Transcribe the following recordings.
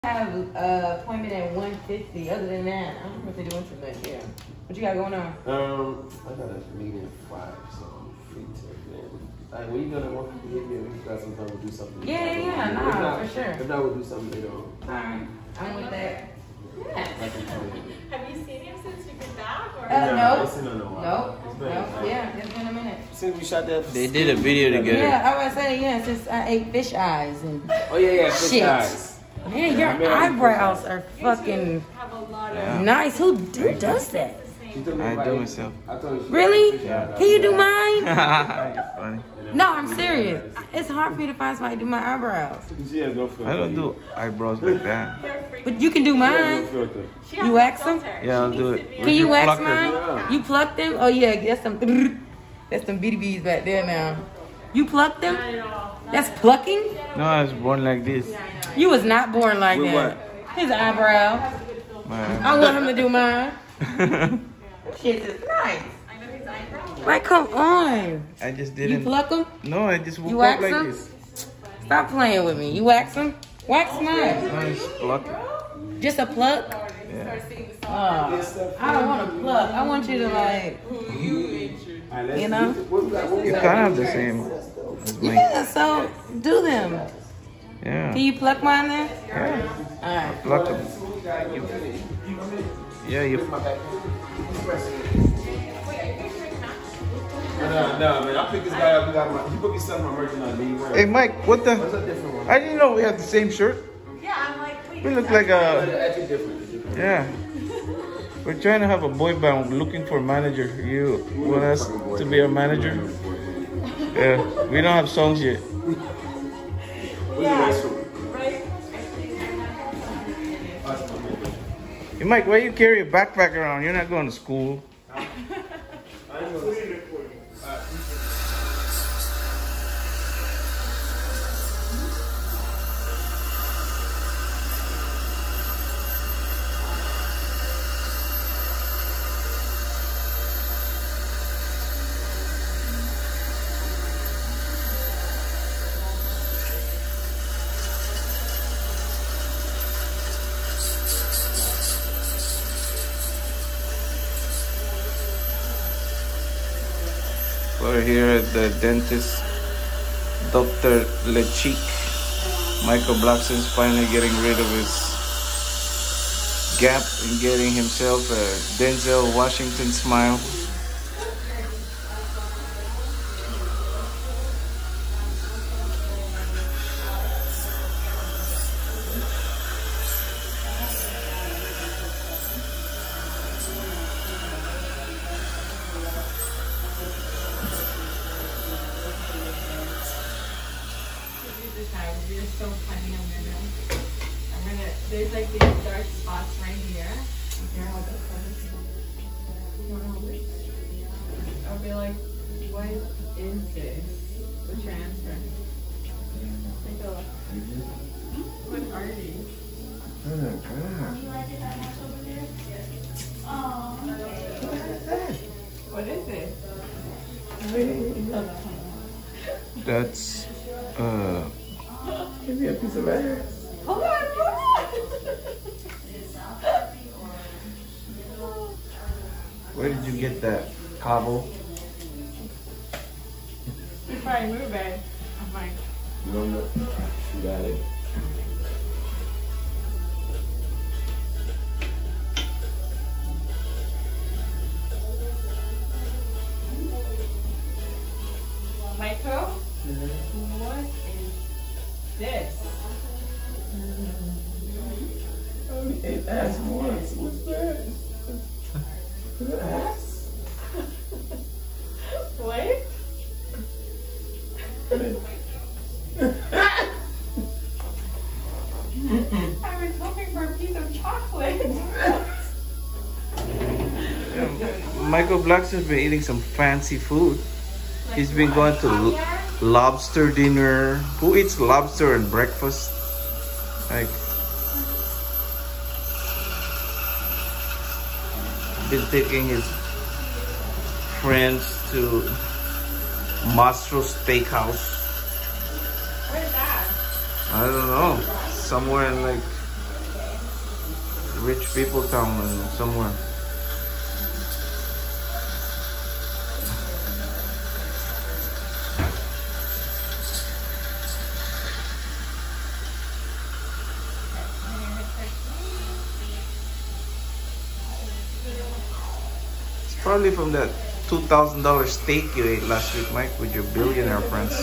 have an appointment at 1:50. Other than that, I don't know what they're doing tonight. Yeah. What you got going on? I got a meeting at 5, so I'm free till then. Like, when you gonna want to get me, we got some time to do something. Yeah, nah, for sure. If not, we'll do something later on. Alright, I'm with that. Yeah. Have you seen him since you've been back? Or? No. Yeah, it's been a minute. Since we shot that, They did a video together. Yeah, I was saying, yeah, since I ate fish eyes and oh yeah, fish shit. eyes. Man, your eyebrows are fucking Have a lot of nice. Who does that? I do myself. Really? Can you do mine? You're funny. No, I'm serious. It's hard for me to find somebody to do my eyebrows. I don't do eyebrows like that. But you can do mine. You wax them? Yeah, I'll do it. Can you wax Pluck them. mine? You pluck them? Oh yeah, that's some bitty bees back there now. You pluck them? That's plucking? No, I was born like this. You was not born like that. His eyebrows. I want him to do mine. Shit is nice. Like, come on. I just You didn't. pluck them? No, I just woke You up wax like them? this. Stop playing with me. You wax them? Wax mine. No, it's pluck. Just a pluck? Yeah. I don't want to pluck. I want you to like, you know? You kind of the same as mine. Yeah, so do them. Yeah. Can you pluck mine then? Yeah. Alright. Pluck them. Yeah, you. No, man, I picked this guy up. He put me selling my merchandise. Hey, Mike, what the? What's a different one? I didn't know we had the same shirt. Yeah, I'm like, wait. We look like a. Actually different. Yeah. We're trying to have a boy band. We're looking for a manager. You want us to be our manager? Yeah. We don't have songs yet. Hey, Mike, why you carry a backpack around? You're not going to school. We're here at the dentist, Dr. Lechick. Michael Blackson's finally getting rid of his gap and getting himself a Denzel Washington smile. You're so funny. There's like these dark spots right here. I'll be like, what is this? The transfer. Like a, what are these? What is it? That's Give me a piece of ass. Hold on, hold on. where did you get that cobble? Before I move it, I'm like, You don't know. You got it. Michael, what is this? Okay, ass once. What's that? Ass? What? I was hoping for a piece of chocolate. Michael Blackson's been eating some fancy food. He's been going to lobster dinner. Who eats lobster at breakfast? Like, been taking his friends to Mastro Steakhouse. Where's that? I don't know. Somewhere in like People Town somewhere. It's probably from that $2,000 steak you ate last week, Mike, with your billionaire friends.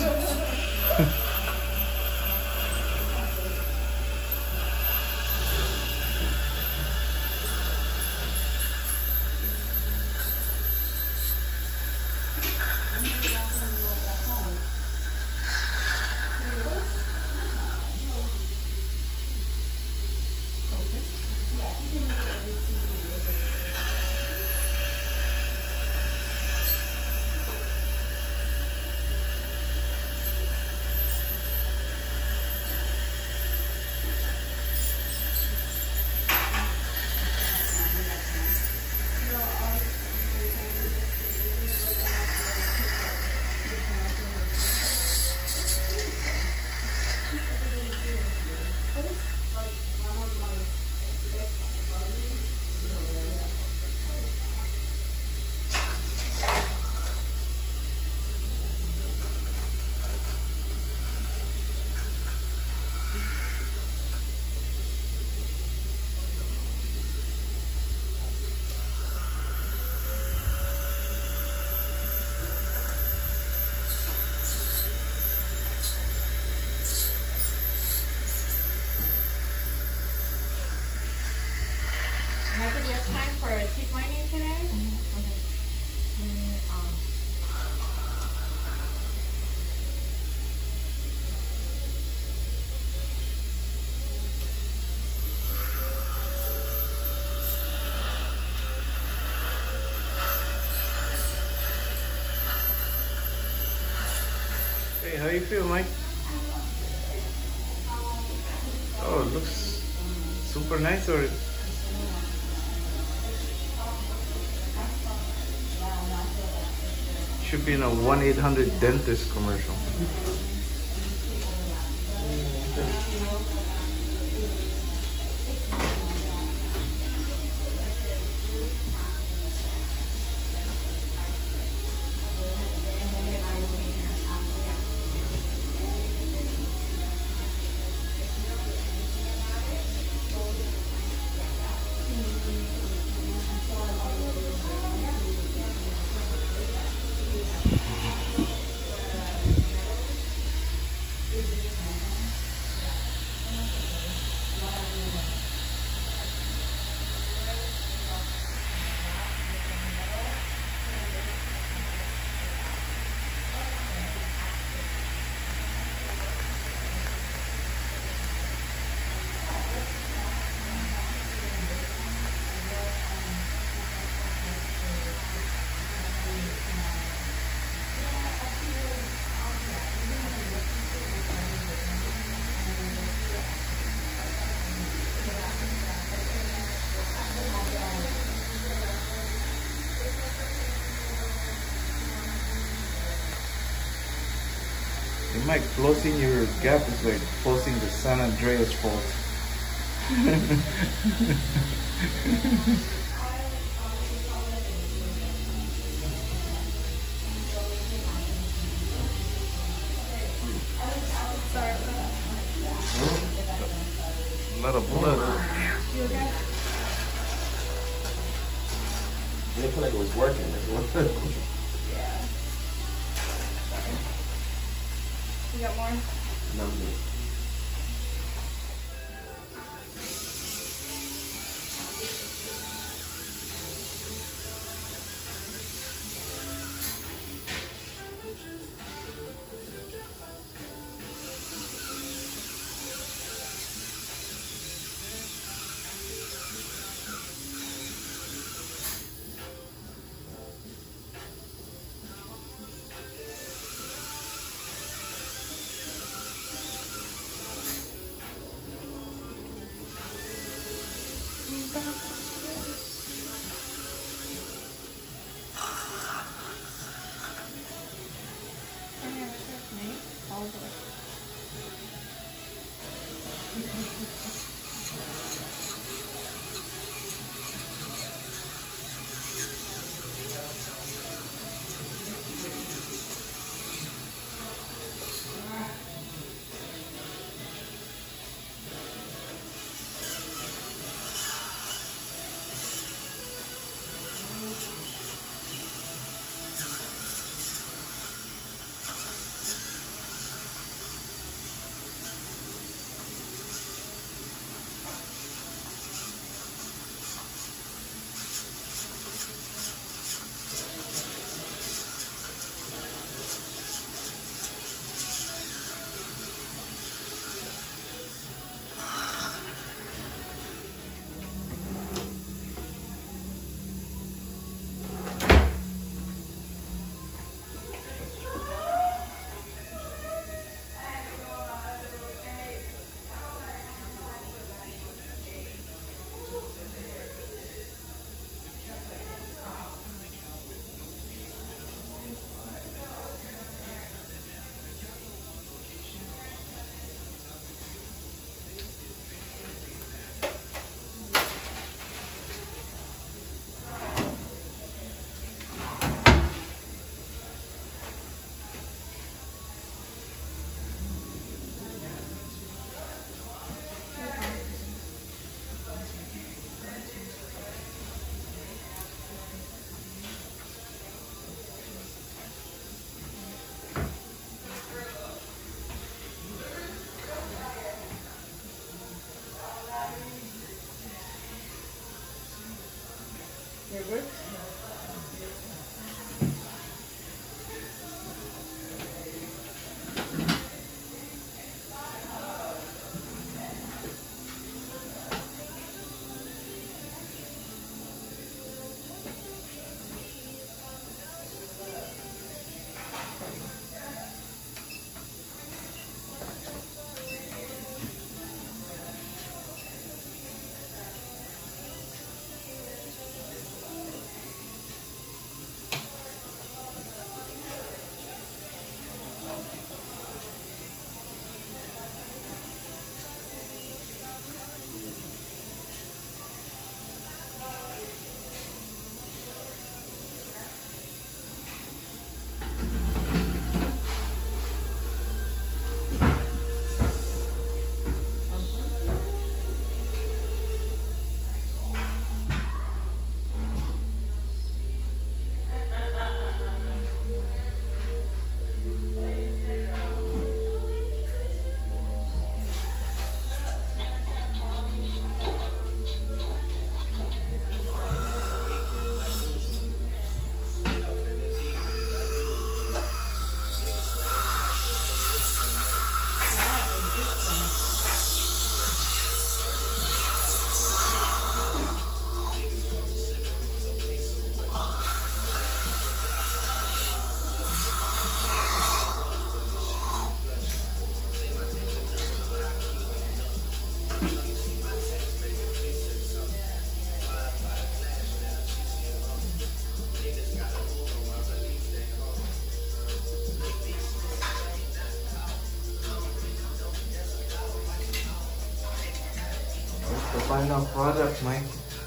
Michael, do you have time for a cheap mining today? Okay. Hey, how you feel, Mike? Oh, it looks super nice already. Should be in a 1-800-DENTIST commercial. You might closing your gap is like closing the San Andreas Fault. A lot of blood. It didn't feel like it was working. Yeah. You got more? No, I'm good. You're good? The final product, Mike.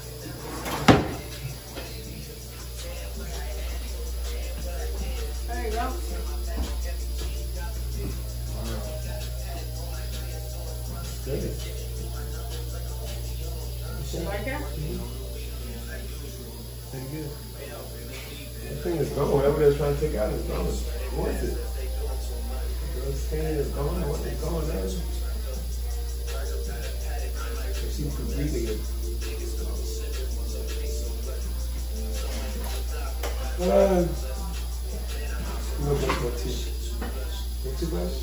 There you go. Good. You like it? Pretty good. That thing is gone. Whatever they're trying to take out is gone. What is it? The stain is gone. What is gone there? She could breathe again. No brush my teeth. Your toothbrush?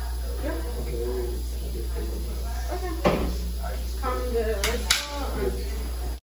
Yeah. Okay, let me. Okay. Come to this one.